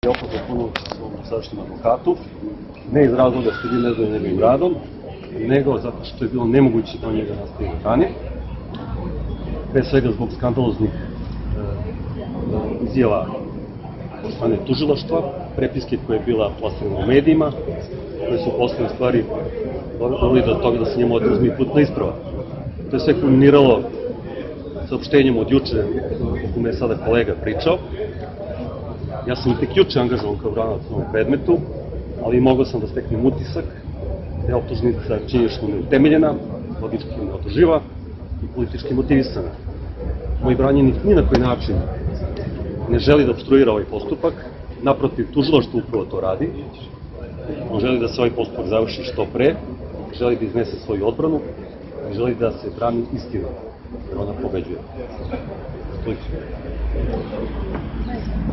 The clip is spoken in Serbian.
je opet ponući svom sadašnjem advokatu, ne iz razloga što je nezadovoljni njegovim radom, nego zato što je bilo nemoguće do njega nastaviti ranije. Pre svega zbog skandaloznih izjava od strane tužilaštva, prepiske koje je bila plasirana u medijima, koje su poslednje stvari doveli do toga da se njemu oduzme i putna isprava. To je sve kulminiralo saopštenjem od juče, o kome je sada kolega pričao. Ja sam tek juče angažovan kao branilac u ovom predmetu, ali mogao sam da steknem utisak da je optužnica činjenično neutemeljena, logički neodrživa i politički motivisana. Moj branjenik ni na koji način ne želi da opstruira ovaj postupak, naprotiv, tužilaštvo upravo to radi. On želi da se ovaj postupak završi što pre, želi da iznese svoju odbranu i želi da se brani istinom, jer ona pobeđuje.